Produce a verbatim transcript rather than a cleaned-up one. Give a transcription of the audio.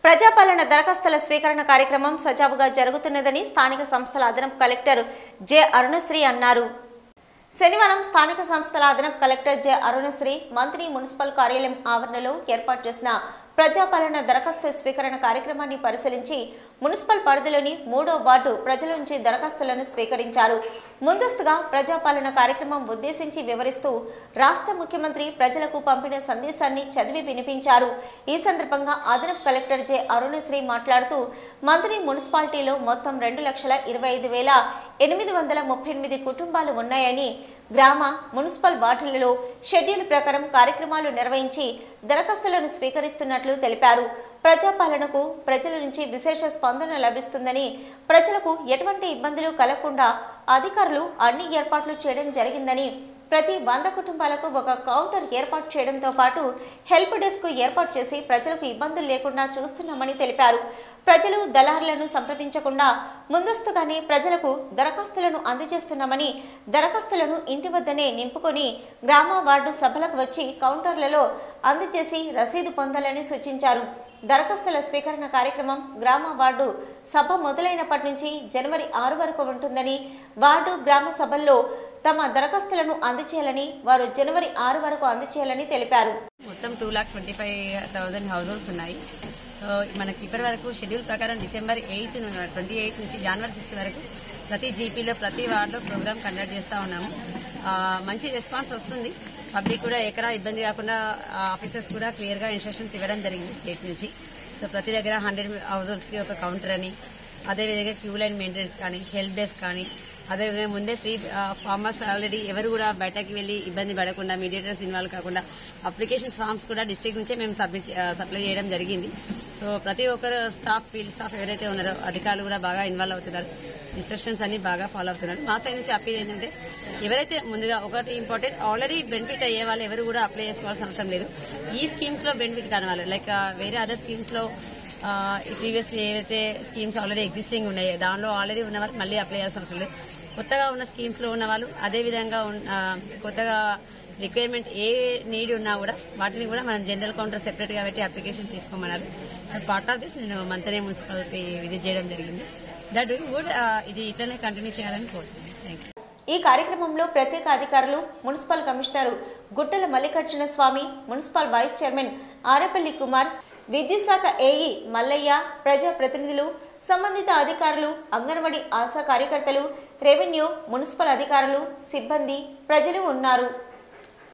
ప్రజాపాలన దరఖాస్తుల స్వీకరణ కార్యక్రమం సజావుగా జరుగుతున్నదని స్థానిక సంస్థల అదనపు కలెక్టర్ జె అరుణశ్రీ అన్నారు. శనివారం స్థానిక సంస్థల అదనపు కలెక్టర్ జె అరుణశ్రీ మంత్రి మున్సిపల్ కార్యాలయం ఆవరణలో ఏర్పాటు చేసిన ప్రజాపాలన దరఖాస్తు స్వీకరణ కార్యక్రమాన్ని పరిశీలించి మున్సిపల్ పరిధిలోని మూడో వార్డు ప్రజల నుంచి దరఖాస్తులను స్వీకరించారు. ముందస్తుగా ప్రజాపాలన కార్యక్రమం ఉద్దేశించి వివరిస్తూ రాష్ట్ర ముఖ్యమంత్రి ప్రజలకు పంపిన సందేశాన్ని చదివి వినిపించారు. ఈ సందర్భంగా అదనపు కలెక్టర్ జె అరుణశ్రీ మాట్లాడుతూ మంత్రి మున్సిపాలిటీలో మొత్తం రెండు లక్షల ఇరవై ఐదు వేల ఎనిమిది వందల ముప్పై ఎనిమిది కుటుంబాలు ఉన్నాయని, గ్రామ మున్సిపల్ వార్డులలో షెడ్యూల్ ప్రకారం కార్యక్రమాలు నిర్వహించి దరఖాస్తులను స్వీకరిస్తున్నట్లు తెలిపారు. ప్రజాపాలనకు ప్రజల నుంచి విశేష స్పందన లభిస్తుందని, ప్రజలకు ఎటువంటి ఇబ్బందులు కలగకుండా అధికారులు అన్ని ఏర్పాట్లు చేయడం జరిగిందని, ప్రతి వంద కుటుంబాలకు ఒక కౌంటర్ ఏర్పాటు చేయడంతో పాటు హెల్ప్ డెస్క్ ఏర్పాటు చేసి ప్రజలకు ఇబ్బందులు లేకుండా చూస్తున్నామని తెలిపారు. ప్రజలు దళారులను సంప్రదించకుండా ముందస్తుగానే ప్రజలకు దరఖాస్తులను అందజేస్తున్నామని, దరఖాస్తులను ఇంటి వద్దనే నింపుకొని గ్రామ వార్డు సభలకు వచ్చి కౌంటర్లలో అందజేసి రసీదు పొందాలని సూచించారు. దరఖాస్తుల స్వీకరణ కార్యక్రమం గ్రామ వార్డు సభ మొదలైనప్పటి నుంచి జనవరి ఆరు వరకు ఉంటుందని, వార్డు గ్రామ సభల్లో తమ దరఖాస్తులను అందజేయాలని, వారు జనవరి ఆరు వరకు అందజేయాలని తెలిపారు. మొత్తం two lakh twenty five thousand households ఉన్నాయి. సో మనకి ఇప్పటి వరకు షెడ్యూల్ ప్రకారం డిసెంబర్ ఎయిత్ ట్వంటీ ఎయిత్ నుంచి జనవరి సిక్స్త్ వరకు ప్రతి జీపీలో ప్రతి వార్డులో ప్రోగ్రామ్ కండక్ట్ చేస్తూ ఉన్నాము. మంచి రెస్పాన్స్ వస్తుంది. పబ్లిక్ కూడా ఎక్కడ ఇబ్బంది కాకుండా ఆఫీసర్స్ కూడా క్లియర్ గా ఇన్స్ట్రక్షన్స్ ఇవ్వడం జరిగింది స్టేట్ నుంచి. సో ప్రతి దగ్గర హండ్రెడ్ హౌస్ హోల్డ్స్ కి ఒక కౌంటర్ అని, అదేవిధంగా క్యూ లైన్ మెయింటెనెన్స్ కానీ, హెల్ప్ డెస్క్ కానీ, అదేవిధంగా ముందే ప్రీ ఫార్మర్స్ ఆల్రెడీ ఎవరు కూడా బయటకి వెళ్లి ఇబ్బంది పడకుండా, మీడియేటర్స్ ఇన్వాల్వ్ కాకుండా అప్లికేషన్ ఫార్మ్స్ కూడా డిస్ట్రిక్ట్ నుంచే మేము సబ్మిట్ సప్లై చేయడం జరిగింది. సో ప్రతి ఒక్కరు స్టాఫ్, ఫీల్డ్ స్టాఫ్ ఎవరైతే ఉన్నారో అధికారులు కూడా బాగా ఇన్వాల్వ్ అవుతున్నారు. ఇన్స్ట్రక్షన్స్ అన్ని బాగా ఫాలో అవుతున్నారు. మా సైడ్ నుంచి అప్పీల్ ఏంటంటే ఎవరైతే ముందుగా ఒకటి ఇంపార్టెంట్ ఆల్రెడీ బెనిఫిట్ అయ్యే వాళ్ళు ఎవరు కూడా అప్లై చేసుకోవాల్సిన అవసరం లేదు. ఈ స్కీమ్స్ లో బెనిఫిట్ కాని వాళ్ళు, లైక్ వేరే అదర్ స్కీమ్స్ లో ప్రీవియస్లీ ఏవైతే స్కీమ్స్ ఆల్రెడీ ఎగ్జిస్టింగ్ ఉన్నాయో దానిలో ఆల్రెడీ ఉన్న వాళ్ళు మళ్ళీ అప్లై చేయాల్సిన అవసరం లేదు. కొత్తగా ఉన్న స్కీమ్స్ లో ఉన్న వాళ్ళు అదేవిధంగా కొత్తగా రిక్వైర్మెంట్ ఏ నీడ్ ఉన్నా కూడా వాటిని కూడా మనం జనరల్ కౌంటర్ సెపరేట్ గా పెట్టి అప్లికేషన్స్ తీసుకోమన్నారు. సో పార్ట్ ఆఫ్ దిస్ నేను మంత్రి మున్సిపాలిటీ విజిట్ చేయడం జరిగింది. That doing good. ఇది ఇట్లనే కంటిన్యూ చేయాలని కోరుతున్నాను. Thank you. ఈ కార్యక్రమంలో ప్రత్యేక అధికారులు, municipal commissioner Guttala Mallikarjuna Swamy, municipal vice chairman Arepalli Kumar, విద్యుత్ శాఖ ఏఈ మల్లయ్య, ప్రజా ప్రతినిధులు, సంబంధిత అధికారులు, అంగన్వాడీ ఆశా కార్యకర్తలు, రెవెన్యూ, మున్సిపల్ అధికారులు, సిబ్బంది, ప్రజలు ఉన్నారు.